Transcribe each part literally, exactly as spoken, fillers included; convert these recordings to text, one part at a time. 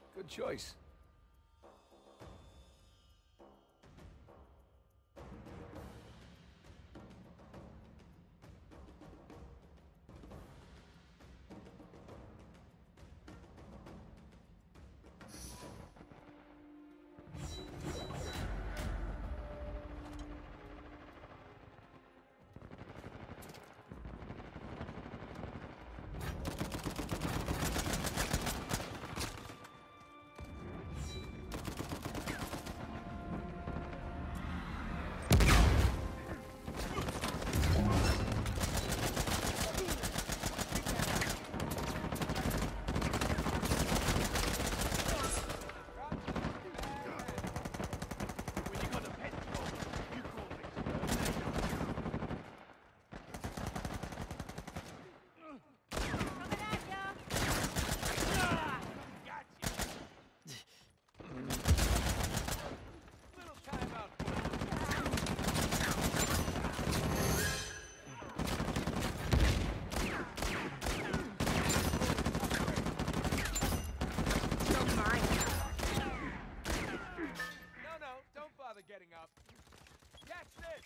Good choice. Getting up. Catch this!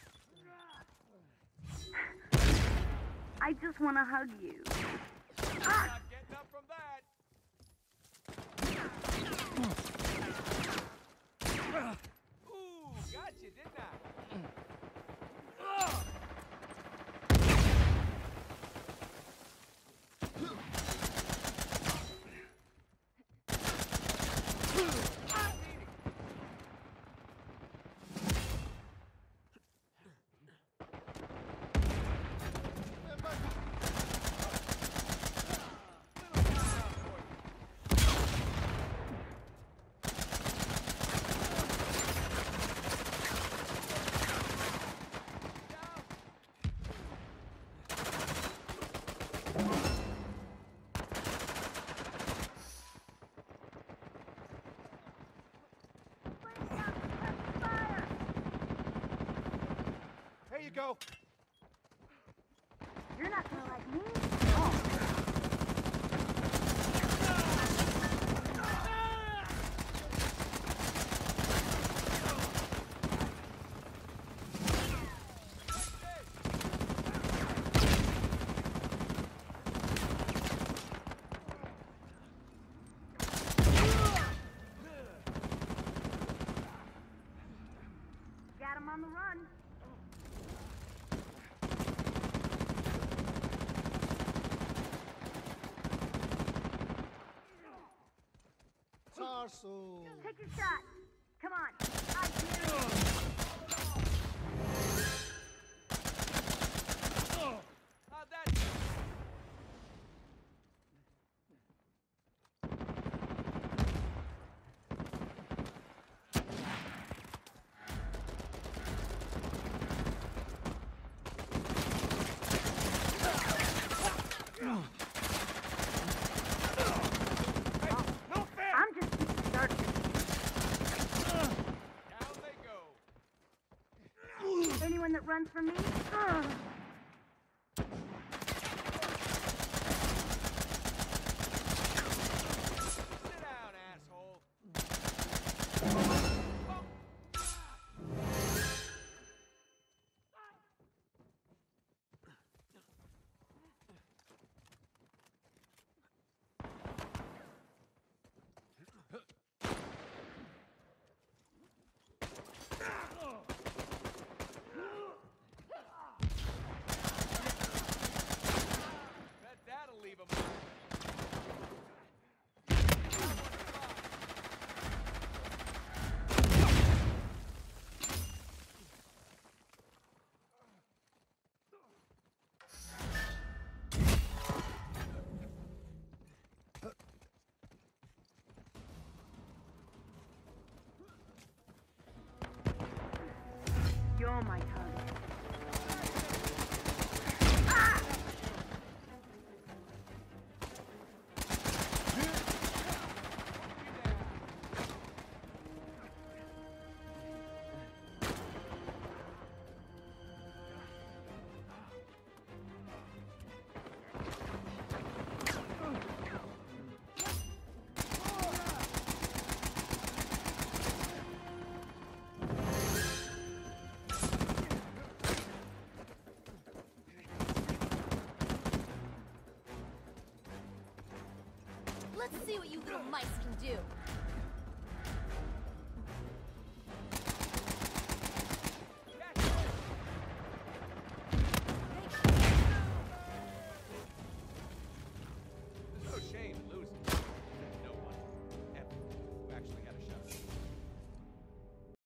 I just want to hug you. Not getting up from that. Ooh, got you, didn't I? Here you go. You're not gonna like me? Oh. Got him on the run. Tarso. Take your shot. Come on. I dare you. How'd that go? I'm just getting started. Down they go. Anyone that runs from me? Ugh. Sit down, asshole. see what you little mice can do.